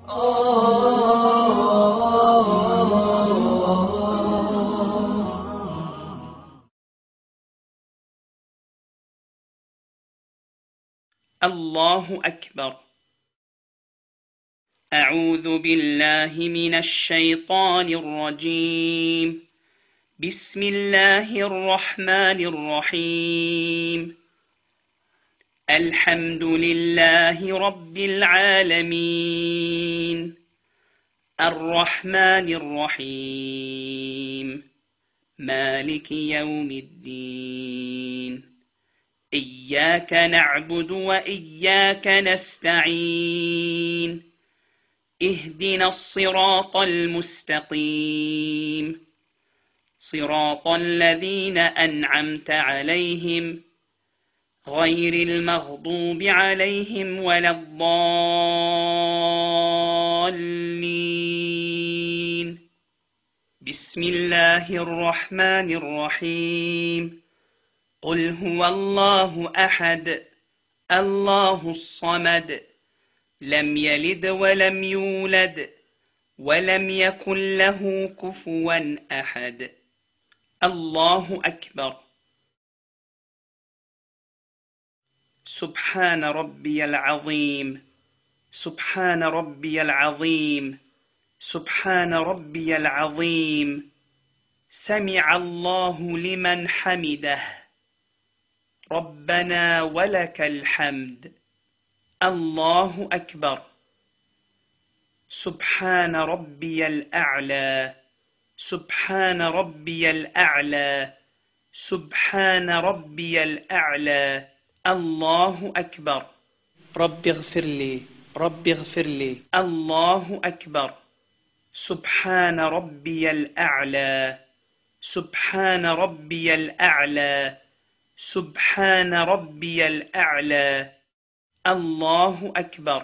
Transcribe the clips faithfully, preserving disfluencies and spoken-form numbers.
الله أكبر. أعوذ بالله من الشيطان الرجيم. بسم الله الرحمن الرحيم. الحمد لله رب العالمين، الرحمن الرحيم، مالك يوم الدين. إياك نعبد وإياك نستعين. اهدنا الصراط المستقيم، صراط الذين أنعمت عليهم غير المغضوب عليهم ولا الضالين. بسم الله الرحمن الرحيم. قل هو الله أحد، الله الصمد، لم يلد ولم يولد ولم يكن له كفوا أحد. الله أكبر. سبحان ربي العظيم، سبحان ربي العظيم، سبحان ربي العظيم. سمع الله لمن حمده، ربنا ولك الحمد. الله أكبر. سبحان ربي الأعلى، سبحان ربي الأعلى، سبحان ربي الأعلى. الله أكبر. رب اغفر لي، رب اغفر لي. الله أكبر. سبحان ربي الأعلى، سبحان ربي الأعلى، سبحان ربي الأعلى. الله أكبر.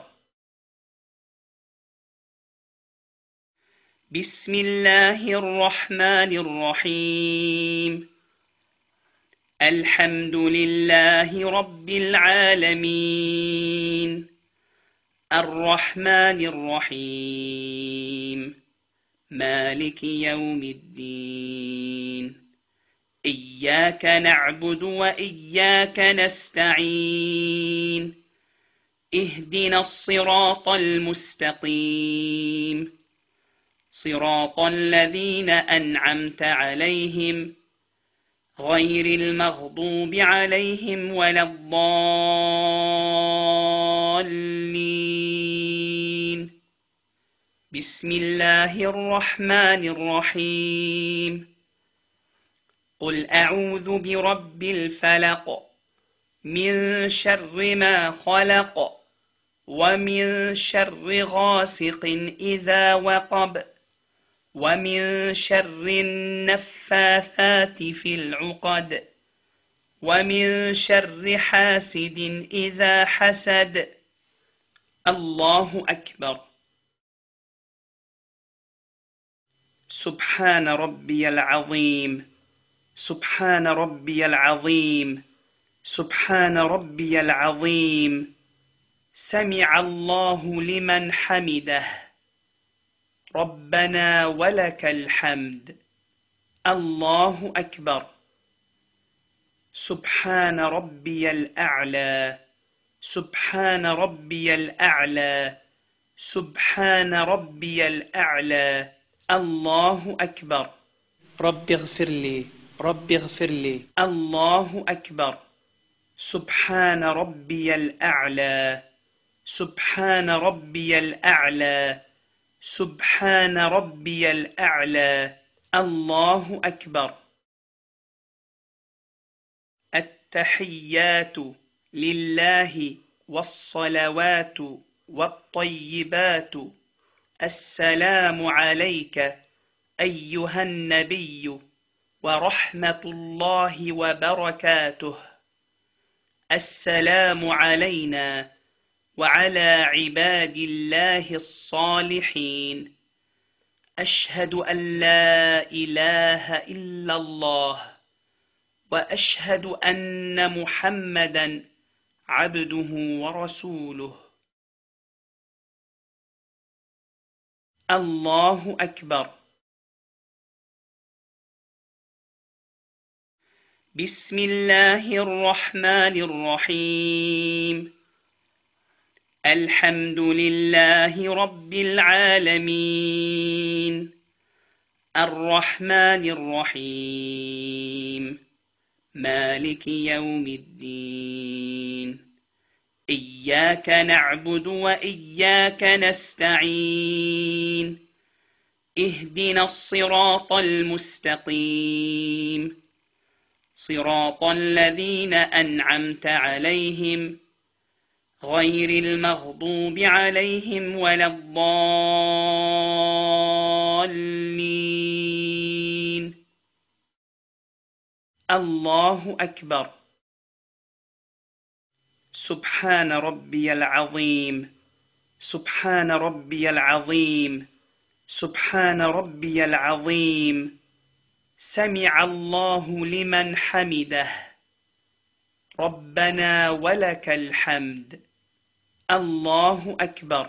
بسم الله الرحمن الرحيم. الحمد لله رب العالمين، الرحمن الرحيم، مالك يوم الدين. إياك نعبد وإياك نستعين. اهدنا الصراط المستقيم، صراط الذين أنعمت عليهم غير المغضوب عليهم ولا الضالين. بسم الله الرحمن الرحيم. قل أعوذ برب الفلق، من شر ما خلق، ومن شر غاسق إذا وقب، ومن شر النفاثات في العقد، ومن شر حاسد إذا حسد. الله أكبر. سبحان ربي العظيم، سبحان ربي العظيم، سبحان ربي العظيم. سمع الله لمن حمده، ربنا ولك الحمد. الله أكبر. سبحان ربي الأعلى، سبحان ربي الأعلى، سبحان ربي الأعلى. الله أكبر. رب اغفر لي، رب اغفر لي. الله أكبر. سبحان ربي الأعلى، سبحان ربي الأعلى، سبحان ربي الأعلى. الله أكبر. التحيات لله والصلوات والطيبات. السلام عليك أيها النبي ورحمة الله وبركاته. السلام علينا وعلى عباد الله الصالحين. أشهد أن لا إله إلا الله، وأشهد أن محمدًا عبده ورسوله. الله أكبر. بسم الله الرحمن الرحيم. الحمد لله رب العالمين، الرحمن الرحيم، مالك يوم الدين. إياك نعبد وإياك نستعين، اهدنا الصراط المستقيم، صراط الذين أنعمت عليهم غير المغضوب عليهم ولا الضالين. الله أكبر. سبحان ربي العظيم، سبحان ربي العظيم، سبحان ربي العظيم. سمع الله لمن حمده، ربنا ولك الحمد. الله أكبر.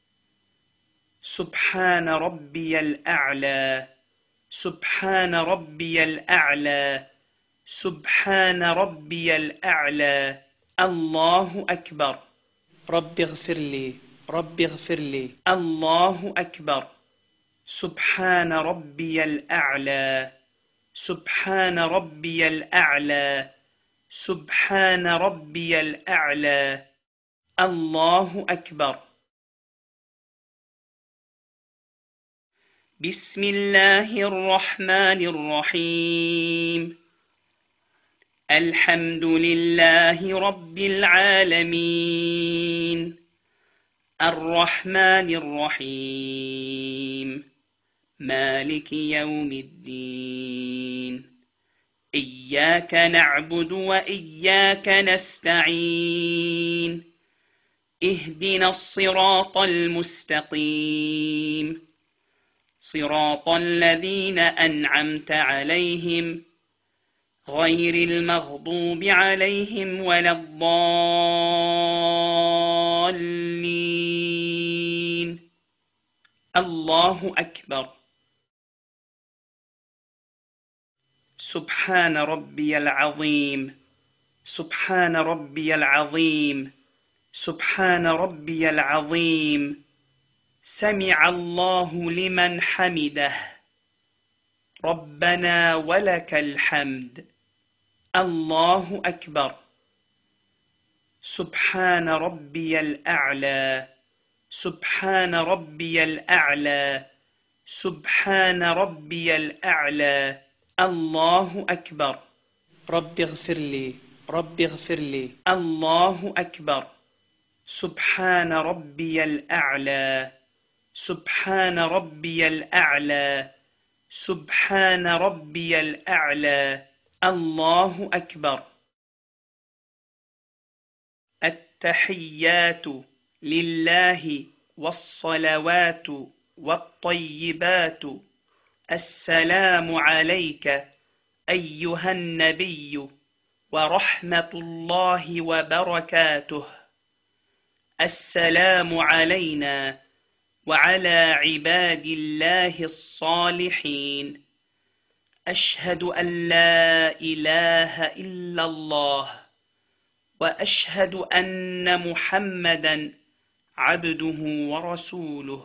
سبحان ربي الأعلى، سبحان ربي الأعلى، سبحان ربي الأعلى. الله أكبر. رب اغفر لي، رب اغفر لي. الله أكبر. سبحان ربي الأعلى، سبحان ربي الأعلى، سبحان ربي الأعلى. الله أكبر. بسم الله الرحمن الرحيم. الحمد لله رب العالمين، الرحمن الرحيم، مالك يوم الدين. إياك نعبد وإياك نستعين، اهدنا الصراط المستقيم، صراط الذين أنعمت عليهم غير المغضوب عليهم ولا الضالين. الله أكبر. سبحان ربي العظيم، سبحان ربي العظيم، سبحان ربي العظيم. سمع الله لمن حمده، ربنا ولك الحمد. الله أكبر. سبحان ربي الأعلى، سبحان ربي الأعلى، سبحان ربي الأعلى. الله أكبر. رب اغفر لي، رب اغفر لي. الله أكبر. سبحان ربي الأعلى، سبحان ربي الأعلى، سبحان ربي الأعلى. الله أكبر. التحيات لله والصلوات والطيبات. السلام عليك أيها النبي ورحمة الله وبركاته. السلام علينا وعلى عباد الله الصالحين. أشهد أن لا إله إلا الله وأشهد أن محمدًا عبده ورسوله.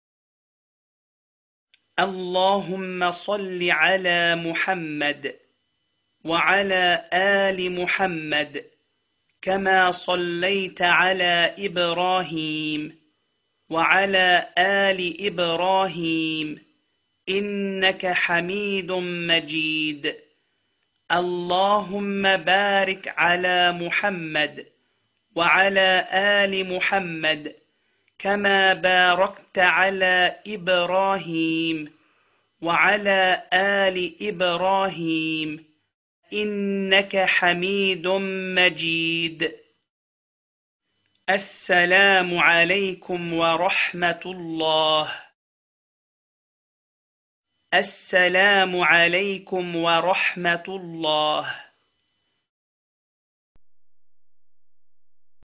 اللهم صل على محمد وعلى آل محمد كما صليت على إبراهيم وعلى آل إبراهيم إنك حميد مجيد. اللهم بارك على محمد وعلى آل محمد كما باركت على إبراهيم وعلى آل إبراهيم إنك حميد مجيد. السلام عليكم ورحمة الله. السلام عليكم ورحمة الله.